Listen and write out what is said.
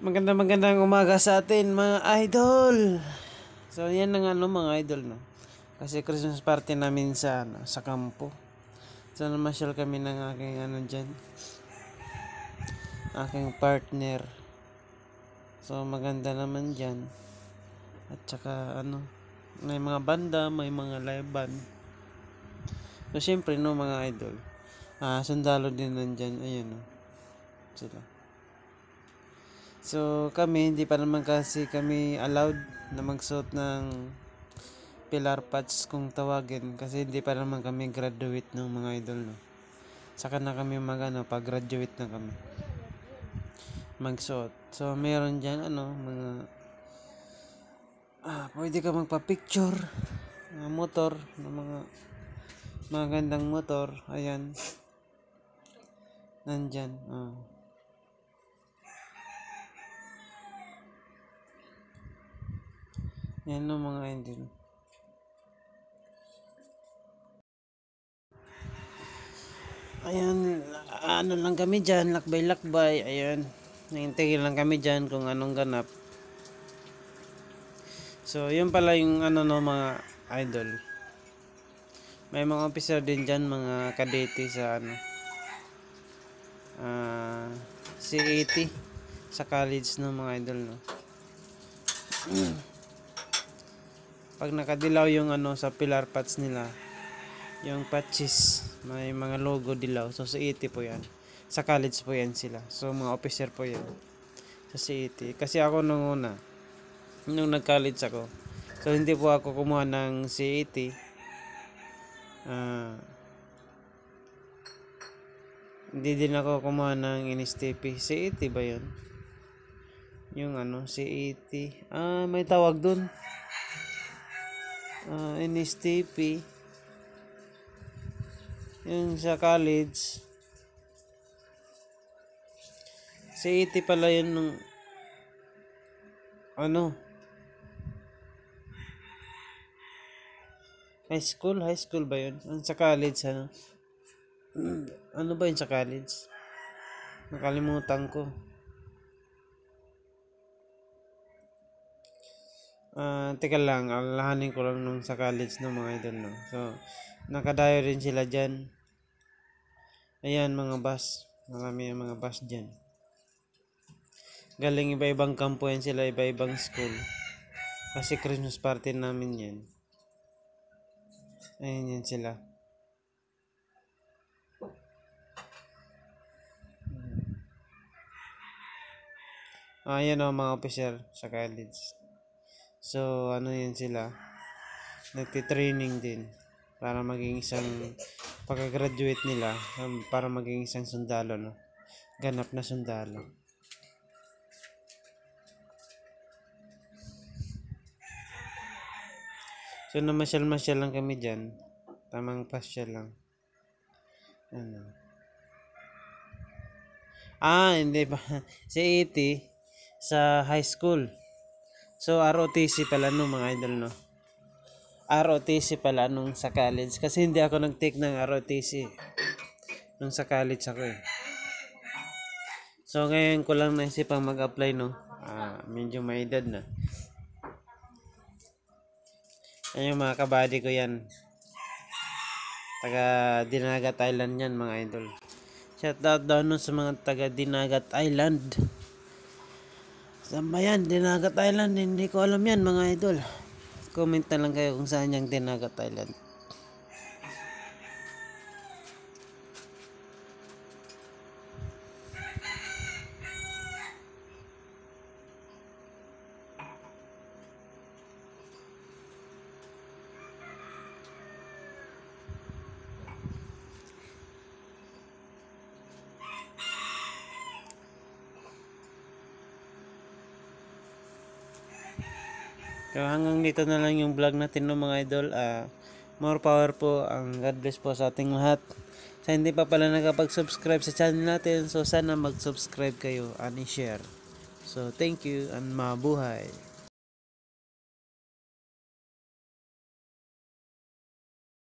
Magandang umaga sa atin mga idol. So yan ang mga idol no. Kasi Christmas party namin sa kampo. So namasyal kami ng aking diyan. Aking partner. So maganda naman diyan. At saka may mga banda, may mga live band. So syempre no mga idol. Sundalo din nandiyan, ayun no. Sila. So kami, hindi pa naman kasi kami allowed na magsuot ng pillar patch kung tawagin kasi hindi pa naman kami graduate ng mga idol no. Saka na kami pag graduate na kami magsuot. So meron diyan mga pwede ka magpa-picture motor ng mga magandang motor, ayan. Nandyan. Yan mga idol. Ayan, lang kami dyan, lakbay-lakbay, ayan. Nahintay lang kami dyan kung anong ganap. So, yun pala yung mga idol. May mga officer din dyan, mga kadete sa C80 sa college ng mga idol no. Pag nakadilaw yung sa pillar patch nila, yung patches, may mga logo dilaw. So sa C80 po yan. Sa college po yan sila. So mga officer po yan. Sa C80. Kasi ako nung nag-college ako. So hindi po ako kumuha ng C80. Hindi din ako kumuha ng NSTP. C80 ba yun? Yung C80. May tawag dun. NSTP. Yung sa college. C80 pala yun nung high school ba yun? Sa college ano ba yun sa college? Nakalimutan ko. Teka lang, alalahanin ko lang nung sa college ng mga idol no. So, nakadayo rin sila dyan. Ayan mga bus. Marami yung mga bus dyan. Galing iba-ibang kampo yan sila, iba-ibang school. Kasi Christmas party namin yan. Ayan yan sila. Ayan mga officer sa college. So, yan sila. Nagtitraining din para maging isang pagka-graduate nila, para maging isang sundalo no. Ganap na sundalo. So, namasyal-masyal lang kami dyan. Tamang pasyal lang. Hindi pa. Si 80 sa high school. So, ROTC pala mga idol no. ROTC pala nung sa college. Kasi hindi ako nag-take ng ROTC nung sa college ako eh. So, ngayon ko lang naisipang mag-apply no. Medyo may edad na. Ayun mga kabady ko yan. Taga Dinagat Island yan mga idol. Shout out daw sa mga taga Dinagat Island. Saan ba yan? Dinagat Island. Hindi ko alam yan mga idol. Comment na lang kayo kung saan yung Dinagat Island. So hanggang dito na lang yung vlog natin mga idol. More power po. God bless po sa ating lahat. Sa hindi pa pala nakapag-subscribe sa channel natin, so sana mag-subscribe kayo and i-share. So thank you and mabuhay.